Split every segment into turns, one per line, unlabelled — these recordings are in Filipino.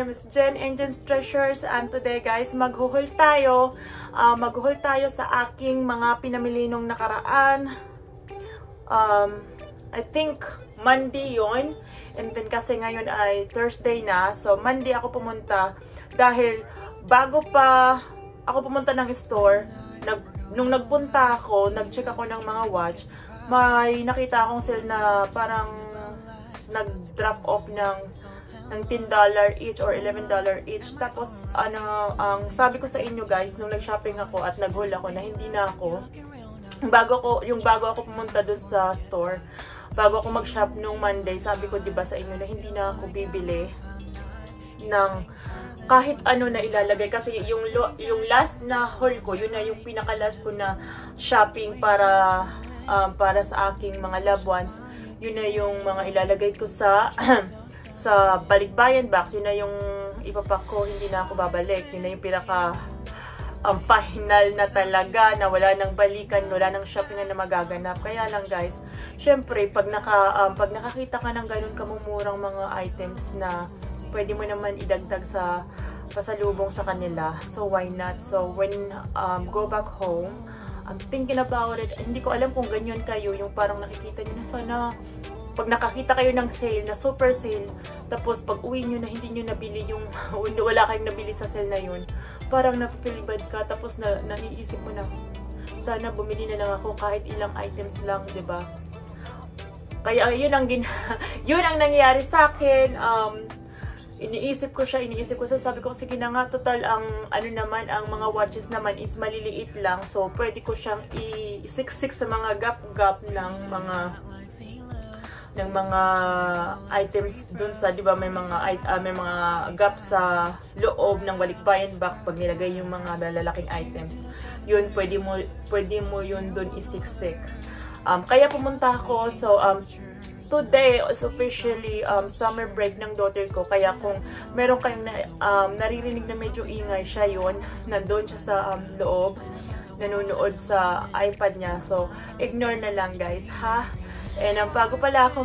name is Jen and Jen's Treasures, and today guys, maghuhul tayo. Maghuhul tayo sa aking mga pinamili nung nakaraan. I think Monday yon. And then kasi ngayon ay Thursday na. So Monday ako pumunta dahil bago pa ako pumunta ng store, nung nagpunta ako, nag-check ako ng mga watch, may nakita akong sale na parang nag-drop off ng $10 each or $11 each. Tapos, ang sabi ko sa inyo guys, nung nag-shopping ako at nag-haul ako na hindi na ako, yung bago ako pumunta dun sa store, bago ako mag-shop nung Monday, sabi ko diba sa inyo na hindi na ako bibili ng kahit ano na ilalagay. Kasi yung last na haul ko, yun na yung pinaka-last ko na shopping para sa aking mga loved ones. Yun na yung mga ilalagay ko sa sa Balikbayan box. Yun na yung ipapak ko, hindi na ako babalik. Yun na yung pinaka final na talaga, na wala nang balikan, wala nang shoppingan na magaganap. Kaya lang guys, syempre pag nakakita ka ng ganun kamumurang mga items na pwede mo naman idagdag sa pasalubong sa kanila, so why not? So when go back home, I'm thinking about it. Hindi ko alam kung ganyan kayo, yung parang nakikita nyo na sana pag nakakita kayo ng sale, na super sale, tapos pag uwi nyo na hindi nyo nabili yung wala kayong nabili sa sale na yun, parang na-feel bad ka, tapos naiisip mo na sana bumili na lang ako kahit ilang items lang, 'di ba? Kaya yun ang nangyayari sa akin. Iniisip ko siya, sabi ko sige na nga, total ang ang mga watches naman is maliliit lang, so pwede ko siyang isiksik sa mga gap ng mga items dun sa, di ba, may mga gap sa loob ng Balikbayan box pag nilagay yung mga malalaking items. Yun, pwede mo yun dun isiksik. Kaya pumunta ako. So today is officially summer break ng daughter ko. Kaya kung meron kayong naririnig na medyo ingay, siya yun. Nandun siya sa loob, nanonood sa iPad niya. So ignore na lang guys, ha? And bago pala ako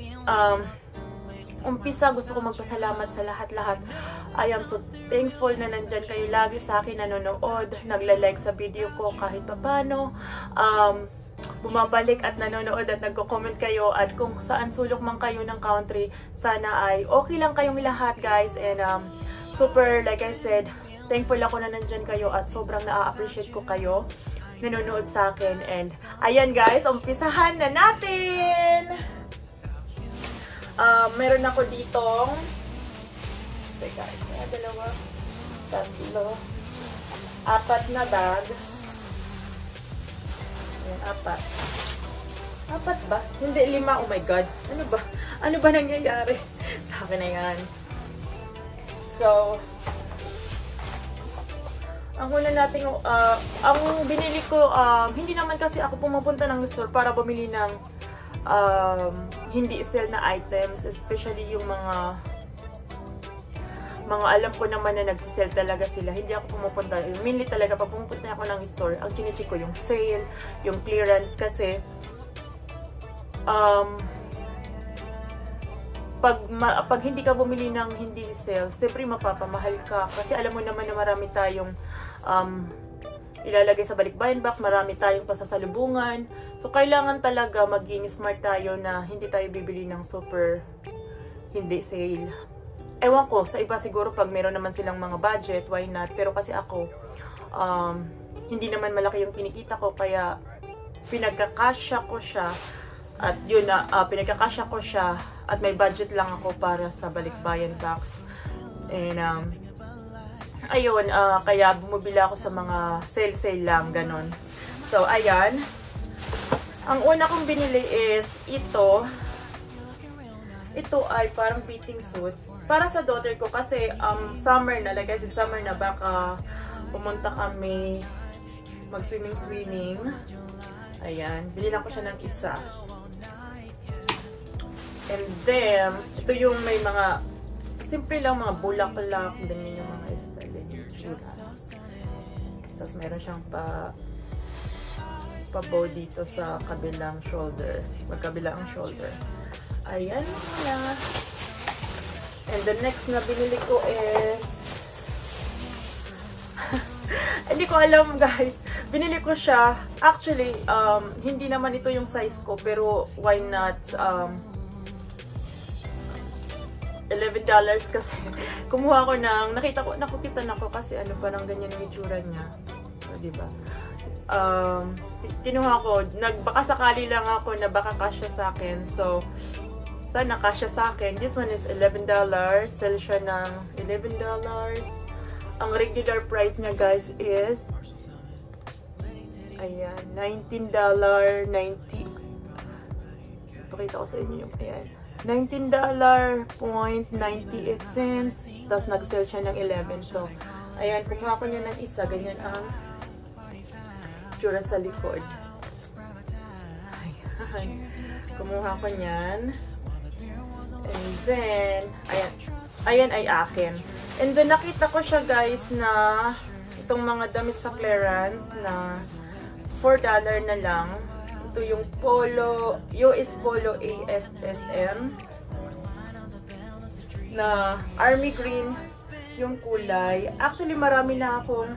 umpisa, gusto ko magpasalamat sa lahat-lahat. I am so thankful na nandyan kayo lagi sa akin, nanonood, nagla-like sa video ko kahit papano, bumabalik at nanonood at nagko-comment kayo, at kung saan sulok man kayo ng country, sana ay okay lang kayong lahat guys. And super, like I said, thankful ako na nandyan kayo at sobrang na-appreciate ko kayo nanonood sa akin. And ayan guys, umpisahan na natin. Meron ako ditong dalawa, tatlo, apat na bag. Ayan, apat ba? Hindi, 5. Oh my god, ano ba nangyayari sa akin na yan? So ang una natin, ang binili ko, hindi naman kasi ako pumupunta ng store para bumili ng hindi sale na items, especially yung mga alam ko naman na nag-sale talaga sila. Hindi ako pumupunta, mainly talaga pag pumupunta ako ng store, ang chinicheck ko yung sale, yung clearance, kasi pag hindi ka bumili ng hindi sale, siyempre mapapamahal ka. Kasi alam mo naman na marami tayong ilalagay sa Balikbayan box, marami tayong pasasalubungan. So kailangan talaga maging smart tayo na hindi tayo bibili ng super hindi sale. Ewan ko, sa iba siguro pag meron naman silang mga budget, why not? Pero kasi ako, hindi naman malaki yung kinikita ko, kaya pinagkakasya ko siya. At yun na, pinagkakasya ko siya at may budget lang ako para sa Balikbayan box. And ayun, kaya bumibili ako sa mga sale lang, ganon. So ayan, ang una kong binili is ito ay parang bathing suit para sa daughter ko, kasi summer na, like I said, summer na, baka pumunta kami mag-swimming. Ayan, binila ko siya ng isa. And then, ito yung may mga simple lang, mga bulaklak, din yung mga style, yung tsura. Tapos meron siyang pa-bow dito sa kabilang shoulder, magkabilang shoulder. Ayan na. And the next na binili ko is hindi ko alam guys. Binili ko siya. Actually, hindi naman ito yung size ko. Pero why not? $11 kasi kumuha ko ng, nakita na ko kasi ano, parang ganyan yung itsura niya. So, diba? Kinuha ko, baka sakali lang ako na baka kasya sa akin. So, sana kasya sa akin. This one is $11. Sell siya ng $11. Ang regular price niya guys is ayan, $19.90. Pakita ko sa inyo yung ayan. $19.98. Tapos nag-sell siya ng 11. So, ayan, kumuha ko niya ng isa. Ganyan ang tsura sa likod. Ayan. Kumuha ko niyan. And then, ayan. Ayan ay akin. And then, nakita ko siya guys na itong mga damit sa clearance na $4 na lang. Ito yung Polo, US Polo ASSM na army green yung kulay. Actually, marami na akong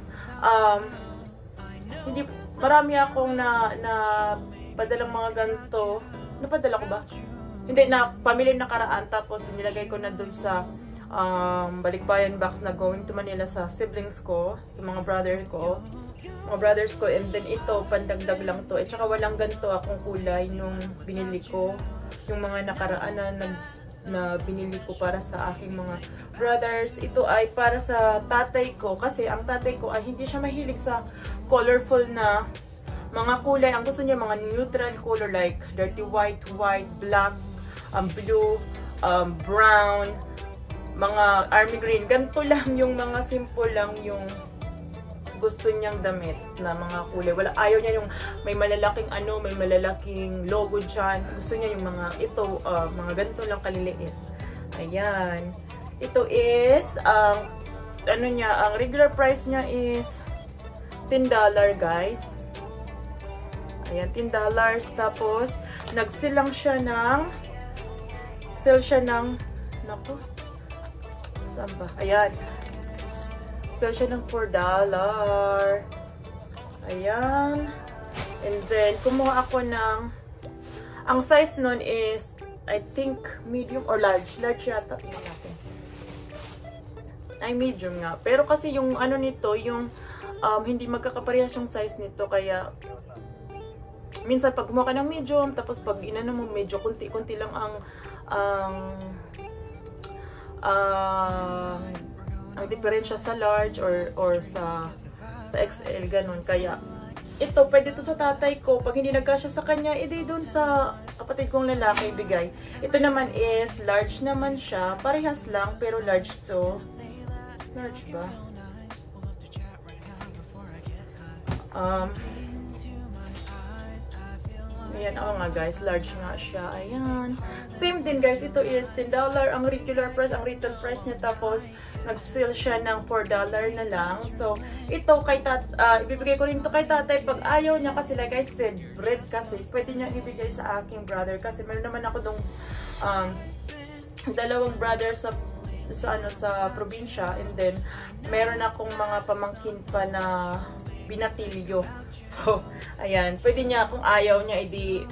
marami akong na padalang mga ganito. Napadala ko ba? Hindi, na pamili nakaraan. Tapos, nilagay ko na dun sa Balikbayan box na going to Manila sa siblings ko, sa mga brothers ko, and then ito, pandagdag lang to. At saka walang ganito akong kulay nung binili ko. Yung mga nakaraan na binili ko para sa aking mga brothers. Ito ay para sa tatay ko, kasi ang tatay ko ay hindi siya mahilig sa colorful na mga kulay. Ang gusto niya mga neutral color like dirty white, black, blue, brown, mga army green. Ganito lang yung mga simple lang yung gusto niyang damit na mga kulay. Ayaw niya yung may malalaking may malalaking logo dyan. Gusto niya yung mga mga ganito lang kaliliit. Ayan. Ito is, ang regular price niya is $10 guys. Ayan, $10. Tapos, nag-sell lang siya naku, saan ba? Ayan. Sell siya ng $4. Ayan. And then, kumuha ako ng, ang size nun is, I think, medium or large. Large yata. Tingnan natin. Ay, medium nga. Pero kasi yung ano nito, yung hindi magkakaparehas yung size nito. Kaya, minsan pag kumuha ka ng medium, tapos pag inano mo, medyo kunti-kunti lang ang diferensya sa large or sa XL, ganun. Kaya, ito, pwede to sa tatay ko. Pag hindi nagkasya sa kanya, edi doon sa kapatid kong lalaki ibigay. Ito naman is, large naman siya. Parehas lang, pero large to. Large ba? Ayan, nga guys, large nga siya. Ayan. Same din guys, ito is $10 ang regular price, ang retail price niya. Tapos, nag-sell siya ng $4 na lang. So, ito, ibibigay ko rin to kay tatay. Pag ayaw niya, kasi like I said, red kasi, pwede niya ibigay sa aking brother. Kasi meron naman ako dong dalawang brother sa probinsya. And then, meron akong mga pamangkin pa na binatilyo. So, ayan. Pwede niya, kung ayaw niya,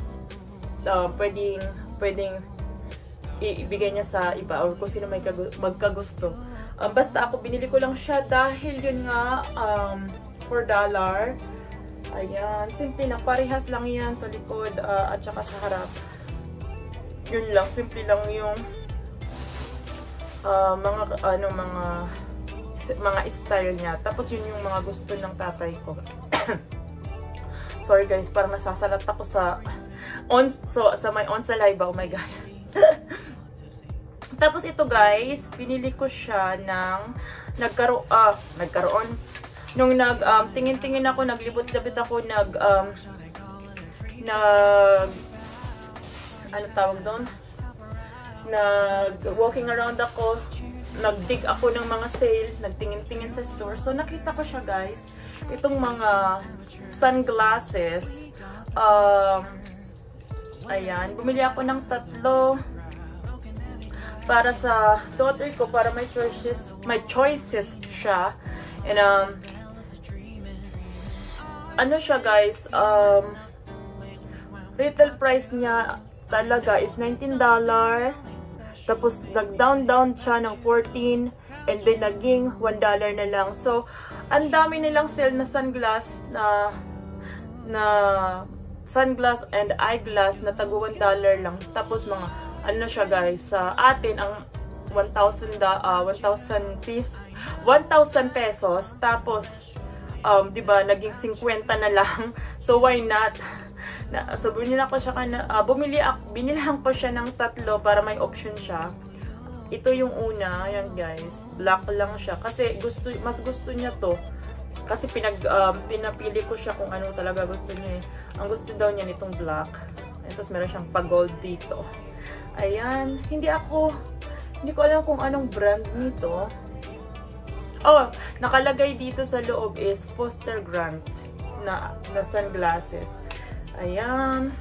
pwedeng ibigay niya sa iba or kung sino may magkagusto. Basta ako, binili ko lang siya dahil yun nga, $4. Ayan. Simple lang. Parehas lang yan sa likod at saka sa harap. Yun lang. Simple lang yung mga style niya. Tapos yun yung mga gusto ng tatay ko. Sorry guys, parang nasasalat ako sa may on saliva. Oh my god. Tapos ito guys, pinili ko siya ng nagkaroon nung tingin-tingin ako, naglibot-labit ako, ano tawag doon? Walking around ako, nagdig ako ng mga sales, nagtingin-tingin sa store. So, nakita ko siya, guys. Itong mga sunglasses. Ayan. Bumili ako ng 3. para sa daughter ko, para may choices siya. And ano siya guys, retail price niya talaga is $19. Tapos nag-down siya ng 14 and then naging $1 na lang. So, ang dami nilang sale na sunglass na sunglass and eyeglass na tago $1 lang. Tapos mga ano siya guys, sa atin ang 1,000 pesos. Tapos 'di ba, naging 50 na lang. So why not? So binili ko siya ng tatlo para may option siya. Ito yung una, yan guys. Black lang siya kasi mas gusto niya to. Kasi pinapili ko siya kung ano talaga gusto niya eh. Ang gusto daw niya nitong black. Tapos meron siyang pa-gold dito. Ayan, hindi ko alam kung anong brand nito. Oh, nakalagay dito sa loob is Foster Grant na sunglasses. Ayan.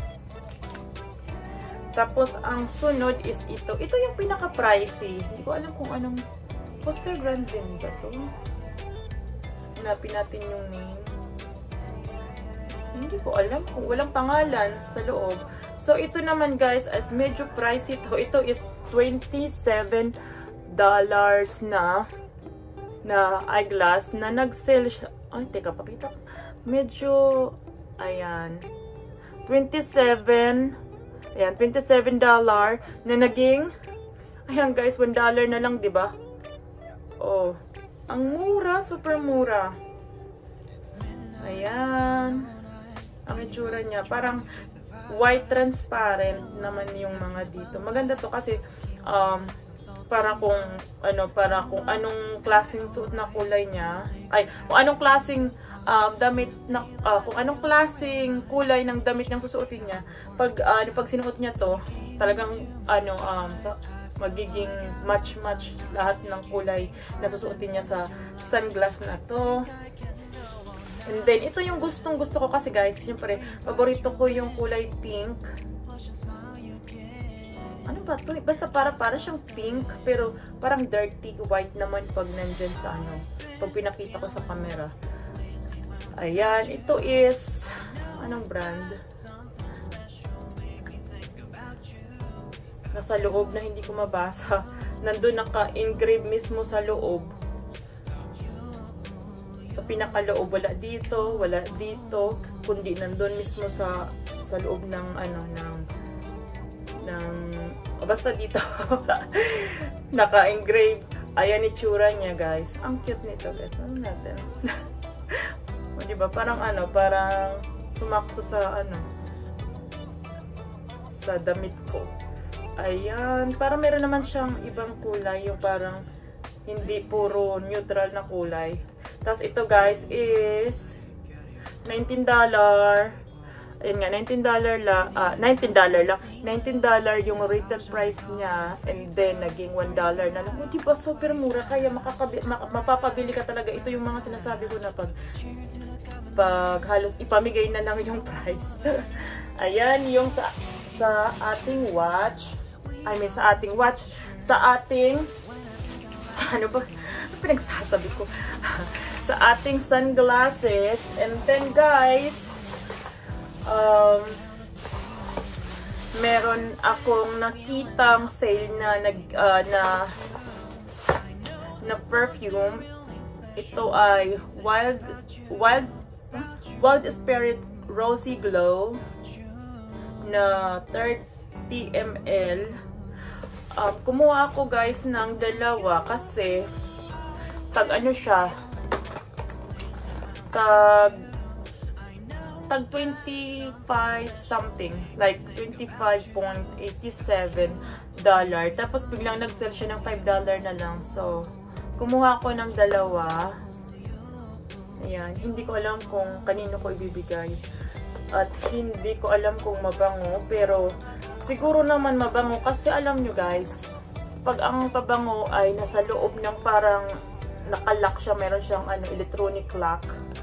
Tapos, ang sunod is ito. Ito yung pinaka-pricey. Hindi ko alam kung anong Foster Grant din ba ito. Hanapin natin yung name. Hindi ko alam kung walang pangalan sa loob. So, ito naman guys, as medyo pricey ito. Ito is $27 na eyeglass na nag-sale siya. Ay, teka, pakita. Medyo, ayan, $27 na naging, ayan guys, $1 na lang, diba? Oh, ang mura, super mura. Ayan. Ang itsura niya, parang white transparent naman yung mga dito. Maganda to kasi, para kung anong klaseng suot na kulay niya, kung anong klaseng kung anong klaseng kulay ng damit niyang susuotin niya, pag sinuot niya to, talagang magiging match lahat ng kulay na susuotin niya sa sunglass na to. And then ito yung gustong gusto ko kasi guys, siyempre paborito ko yung kulay pink. Ano ba to? Basta para siyang pink, pero parang dirty white naman pag nandyan sa pag pinakita ko sa camera. Ayan, ito is, anong brand? Nasa loob na hindi ko mabasa. Nandun naka-engrave mismo sa loob. Sa pinakaloob, wala dito, kundi nandun mismo sa loob ng basta dito. Naka-engrave. Ayan itsura niya guys. Ang cute nito guys. Ano natin? O diba? Parang parang sumakto sa sa damit ko. Ayan. Parang meron naman siyang ibang kulay. Yung parang hindi puro neutral na kulay. Tapos ito guys is $19. Ayun nga, $19 lang. $19 yung retail price niya. And then, naging $1 na lang. O, diba, super mura. Kaya mapapabili ka talaga. Ito yung mga sinasabi ko na pag halos ipamigay na lang yung price. Ayan, yung sa ating watch. Sa ating, ano ba? Ano pinagsasabi ko? Sa ating sunglasses. And then, guys, meron akong nakitang sale na perfume. Ito ay Wild Spirit Rosy Glow na 30 ml. Kumuha ako guys ng dalawa kasi tag 25 something, like $25.87. Tapos biglang nag-sell siya ng $5 na lang. So, kumuha ko ng dalawa. Ayan, hindi ko alam kung kanino ko ibibigay. At hindi ko alam kung mabango, pero siguro naman mabango kasi alam nyo guys, pag ang pabango ay nasa loob ng parang nakalock siya, meron siyang electronic lock.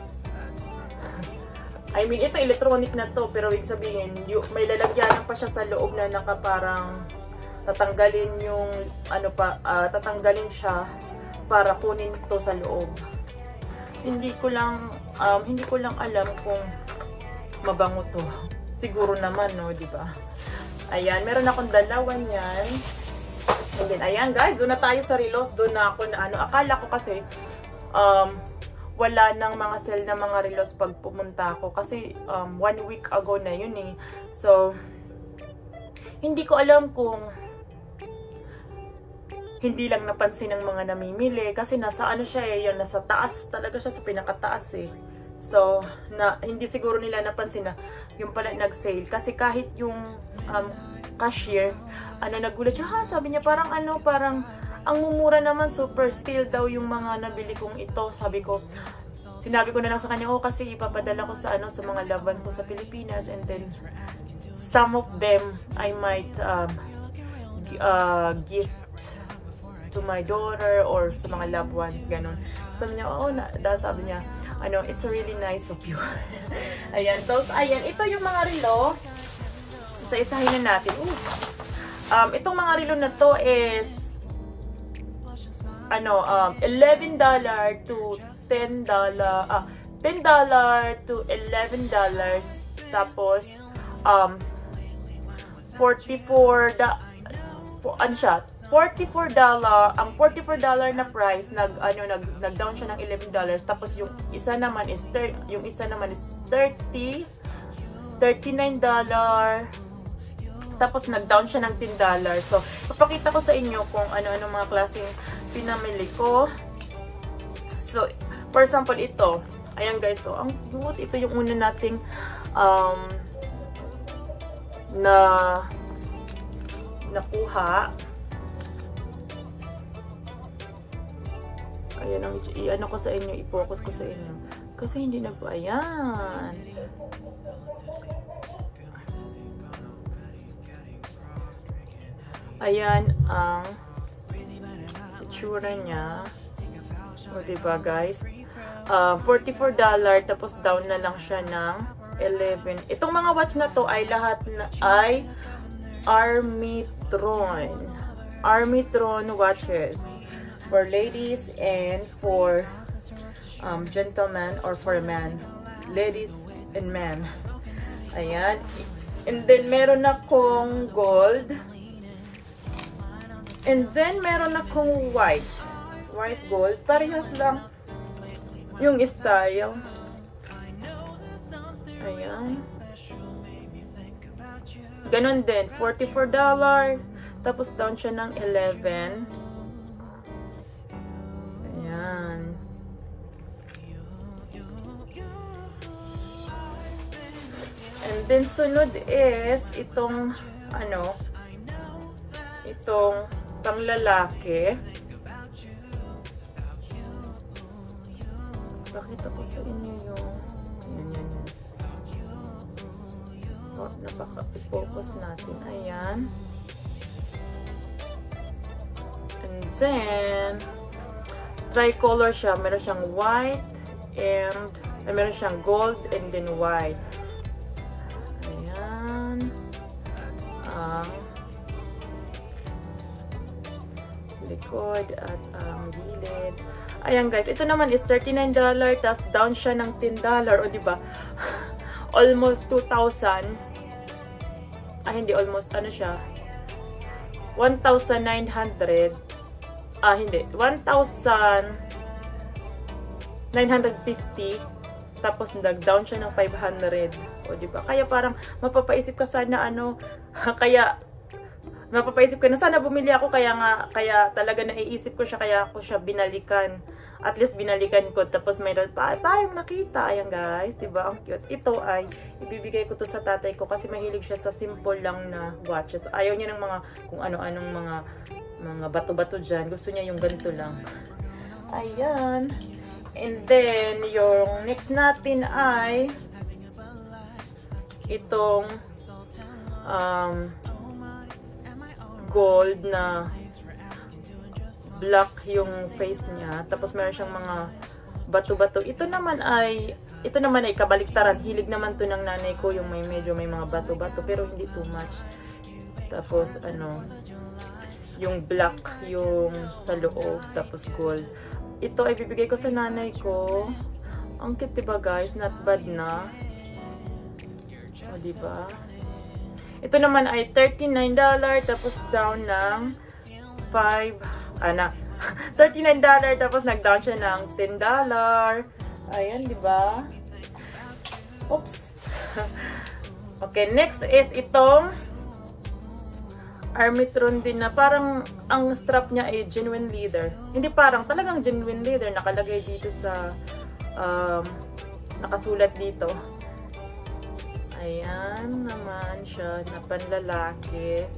I mean, ito electronic na to, pero ibig sabihin, may lalagyanan pa siya sa loob na naka parang tatanggalin yung tatanggalin siya para kunin ito sa loob. Hindi ko lang alam kung mabango to. Siguro naman, no, di ba? Ayan, meron akong dalawa niyan. And then, ayan guys, doon na tayo sa relos. Doon na ako na akala ko kasi wala nang mga sale na mga relos pag pumunta ako. Kasi 1 week ago na yun eh. So, hindi ko alam kung hindi lang napansin ng mga namimili. Kasi nasa siya eh, yun, nasa taas talaga siya, sa pinakataas eh. So, hindi siguro nila napansin na yung pala nag-sale. Kasi kahit yung cashier, nagulat siya, sabi niya, parang ang mumura naman, super steal daw yung mga nabili kong ito. Sinabi ko na lang sa kanya, kasi ipapadala ko sa mga laban ko sa Pilipinas, and then some of them I might gift to my daughter or sa mga loved ones, ganun. Sabi niya, sabi niya, it's really nice of you. Ayan, tapos ayan, ito yung mga relo. Isa-isahin na natin. Itong mga relo na to is $11 to $10, $10 to $11, tapos $44 ang $44 na price nag-down siya ng $11, tapos yung isa naman is $39, tapos nag-down siya ng $10. So papakita ko sa inyo kung ano mga klaseng pinamili ko. So for example, ito, ayan guys, so ang cute, ito yung una nating nakuha. Ayan ko sa inyo, i-focus ko sa inyo. Kasi hindi ayan. Ayan ang itsura niya. O, diba guys? $44, tapos down na lang siya ng 11. Itong mga watch na to ay lahat ay Armitron watches for ladies and for gentlemen or for men. Ladies and men. Ayan. And then meron akong gold. And then meron akong white gold. Parehas lang yung style. Ayan. Ganon din, $44. Tapos down siya ng 11. Ayan. And then sunod is itong itong panglalaki. Pakita ko sa inyo yung yan. Napaka-focus natin. Ayan. And then tricolor siya. Meron siyang white and meron siyang gold and then white. Ayan. Likod at ang gilid. Ayan guys, ito naman is $39, tas down siya ng $10. O diba? Almost 2,000. Hindi, almost siya? 1,900. Hindi. 1,950. Tapos nag-down siya ng 500. O diba? Kaya parang mapapaisip ka sana mapapaisip ko na sana bumili ako, kaya talaga naiisip ko siya, kaya ako siya binalikan. At least binalikan ko, tapos mayroon pa tayong nakita. Ayan guys, diba? Ang cute. Ito ay ibibigay ko to sa tatay ko kasi mahilig siya sa simple lang na watches. Ayaw niya ng mga kung ano-anong mga bato-bato dyan. Gusto niya yung ganito lang. Ayan. And then yung next natin ay itong gold na black yung face niya, tapos meron siyang mga bato-bato. Ito naman ay kabaliktaran. Hilig naman to ng nanay ko, yung medyo may mga bato-bato, pero hindi too much. Tapos yung black yung sa loob, tapos gold. Ito ay bibigay ko sa nanay ko. Ang cute, diba guys? Not bad na. O, diba? Ito naman ay $39, tapos down ng $39, tapos nag-down siya ng $10. Ayan, diba? Oops. Okay, next is itong Armitron din na parang ang strap niya ay genuine leather. Hindi parang, talagang genuine leather. Nakalagay dito sa, nakasulat dito. Ayan naman siya na panlalaki.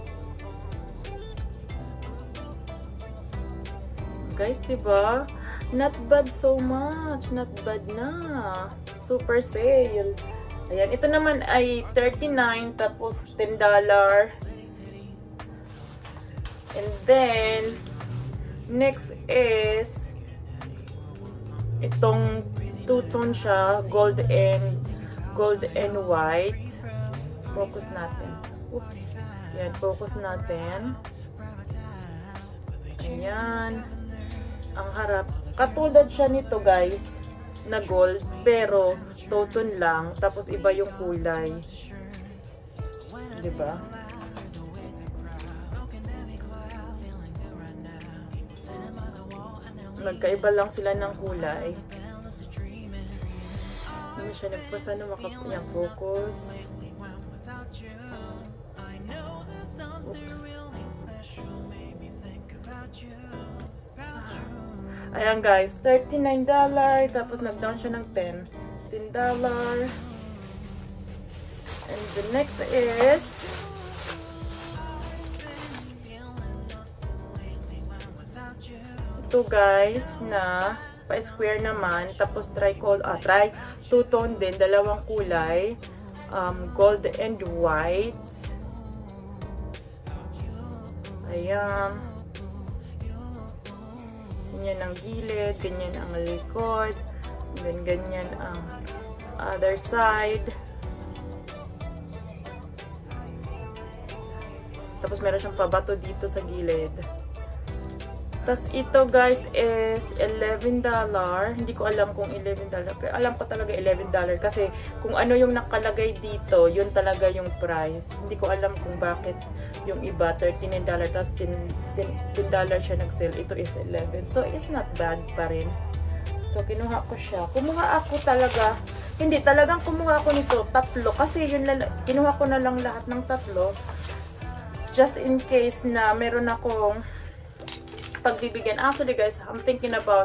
Guys, diba? Not bad so much. Not bad na. Super sale. Ayan, ito naman ay $39 tapos $10. And then, next is itong two-tone siya, gold and white. Focus natin. Oops. Yan, focus natin. Ayan. Ang harap. Katulad siya nito, guys, na gold, pero two-tone lang, tapos iba yung kulay. Diba? Nagkaiba lang sila ng kulay. Hindi siya nagpasa na makapanyang focus. Oops. Ayan guys, $39, tapos nag-down siya ng $10. And the next is ito guys, na pa-square naman, tapos two-tone din, dalawang kulay, gold and white. Ayan. Ganyan ang gilid, ganyan ang likod, then ganyan ang other side. Tapos meron siyang pabato dito sa gilid. Tapos ito guys is $11. Hindi ko alam kung $11. Pero alam ko talaga $11 kasi kung ano yung nakalagay dito, yun talaga yung price. Hindi ko alam kung bakit yung iba $39 tapos $10 siya nag-sale. Ito is 11. So it's not bad pa rin. So kinuha ko siya. Kumuha ako talaga. Hindi, talagang kumuha ako nito tatlo kasi yun kinuha ko na lang lahat ng tatlo. Just in case na meron akong pagbibigyan. Actually guys, I'm thinking about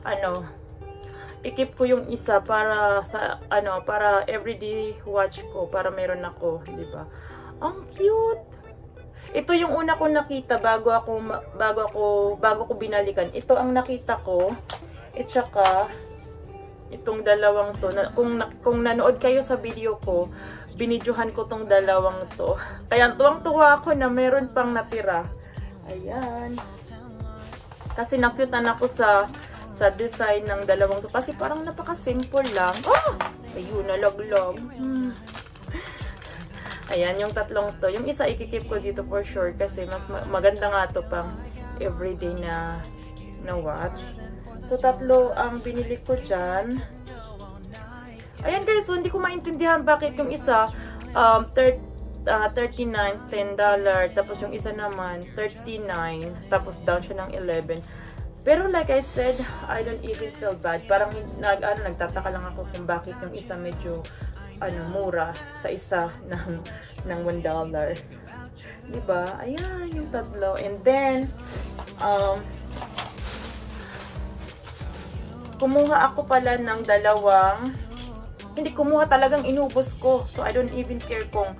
i-keep ko yung isa para sa para everyday watch ko, para meron ako, 'di ba? Ang cute. Ito yung una ko nakita bago ko binalikan. Ito ang nakita ko. At saka itong dalawang to. Kung nanood kayo sa video ko, binidyohan ko tong dalawang to. Kaya tuwang-tuwa ako na meron pang natira. Ayan. Kasi nakyutan ako sa design ng dalawang to. Kasi parang napaka-simple lang. Oh! Ayun, nalaglag. Ayan, yung tatlong to. Yung isa ikikip ko dito for sure. Kasi mas maganda nga to pang everyday na watch. So, tatlo ang binili ko dyan. Ayan guys, so hindi ko maintindihan bakit yung isa 39, $10, tapos yung isa naman, $39, tapos down siya ng 11. Pero like I said, I don't even feel bad. Parang nagtataka lang ako kung bakit yung isa medyo, mura sa isa ng $1. Diba? Ayan, yung tatlo. And then, kumuha ako pala ng dalawang, hindi kumuha, talagang inubos ko. So, I don't even care kung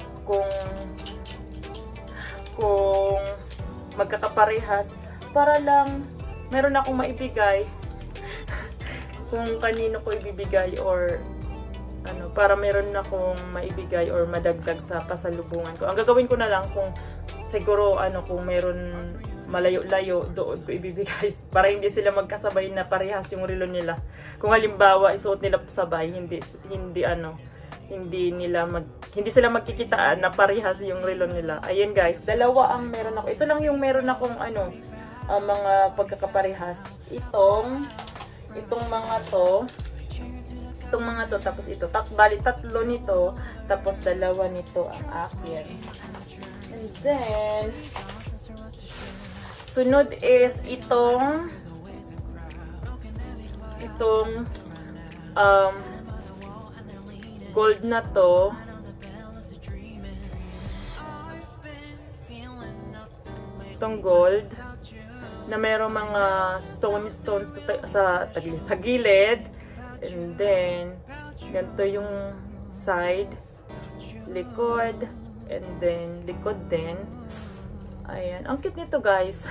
magkakaparehas, para lang meron akong maibigay kung kanino ko ibibigay or para meron akong maibigay or madagdag sa pasalubungan ko. Ang gagawin ko na lang kung siguro kung meron malayo-layo, doon ko ibibigay para hindi sila magkasabay na parehas yung relo nila. Kung halimbawa isuot nila sabay, hindi hindi sila magkikitaan na parehas yung relo nila. Ayun guys, dalawa ang meron ako. Ito lang yung meron akong mga pagkakaparehas. Itong mga to, tapos ito. Bali, tatlo nito, tapos dalawa nito ang akin. And then, sunod is itong gold na to. Itong gold na merong mga stones sa gilid. And then, ganito yung side, likod, and then likod din. Ayan. Ang cute nito guys.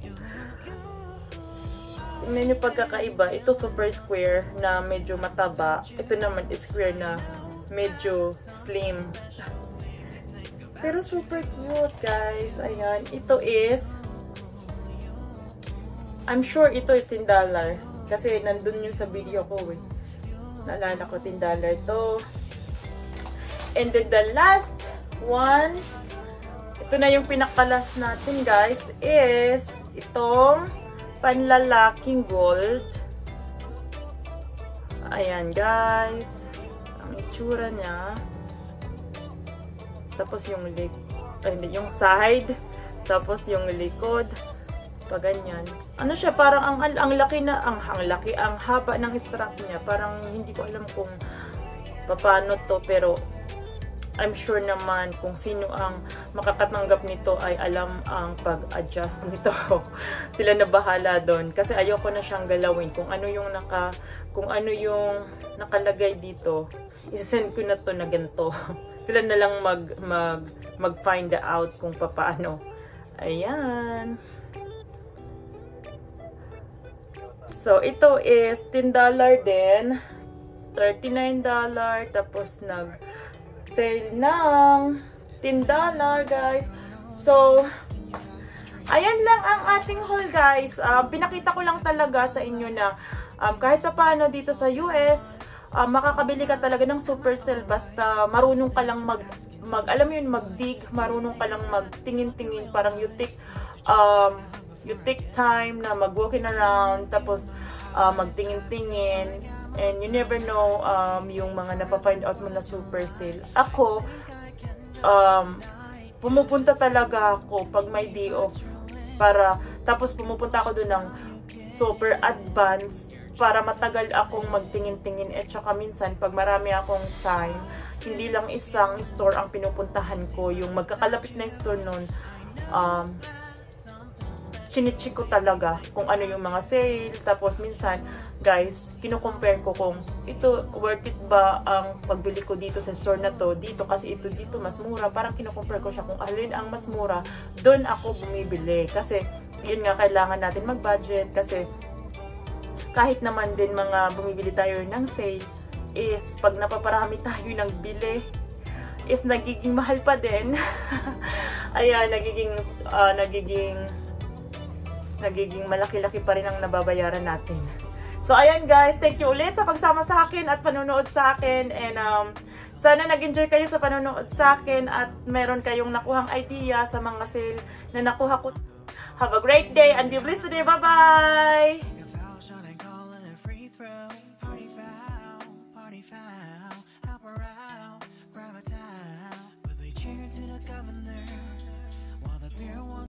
Tingnan nyo pagkakaiba. Ito super square na medyo mataba. Ito naman is square na medyo slim. Pero super cute guys. Ayan. Ito is, I'm sure ito is $10. Kasi nandun yung sa video ko eh. Naalala ko $10 to. And then the last one, ito na yung pinakalas natin guys, is itong panlalaking gold. Ayan guys, ang itsura niya. Tapos yung side, tapos yung likod, pa ganyan. Ano siya, parang ang laki, ang haba ng strap niya. Parang hindi ko alam kung paano to, pero I'm sure naman kung sino ang makakatanggap nito ay alam ang pag-adjust nito. Sila na bahala doon. Kasi ayoko na siyang galawin. Kung ano yung nakalagay dito, isasend ko na to na ganito. Sila na lang mag-find out kung paano. Ayan. So, ito is $10 din. $39. Tapos sale ng $10 guys. So, ayan lang ang ating haul guys. Pinakita ko lang talaga sa inyo na kahit pa paano dito sa US, makakabili ka talaga ng super sale basta marunong ka lang alam mo yun, mag-dig, marunong ka lang magtingin-tingin, parang you take time na mag-walking around, tapos magtingin-tingin. And you never know yung mga napafind out mo na super sale. Ako, pumupunta talaga ako pag may day off. Tapos pumupunta ako doon ng super advance para matagal akong magtingin-tingin. At saka minsan, pag marami akong time, hindi lang isang store ang pinupuntahan ko. Yung magkakalapit na store nun, chinicheck ko talaga kung ano yung mga sale. Tapos minsan, guys, kino-compare ko kung ito worth it ba ang pagbili ko dito sa store na to, dito kasi ito dito mas mura. Parang kino-compare ko siya kung alin ang mas mura, doon ako bumibili. Kasi yun nga, kailangan natin mag-budget kasi kahit naman din mga bumibili tayo ng sale is pag napaparami tayo ng bili is nagiging mahal pa din. Ayan, nagiging malaki-laki pa rin ang nababayaran natin. So, ayan guys, thank you ulit sa pagsama sa akin at panonood sa akin. And sana nag-enjoy kayo sa panonood sa akin at meron kayong nakuhang idea sa mga sale na nakuha ko. Have a great day and be blessed today. Bye-bye!